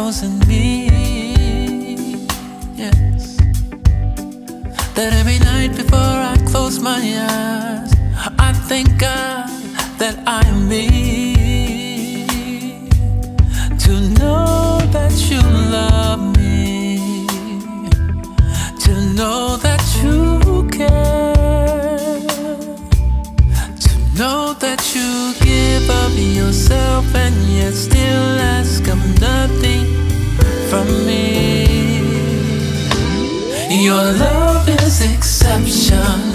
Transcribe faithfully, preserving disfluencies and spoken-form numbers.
chosen me. Yes, that every night before I close my eyes, I thank God that I am me. To know that you love me, to know that you care, to know that you give of yourself and yet still ask of nothing from me. Your love is exceptional.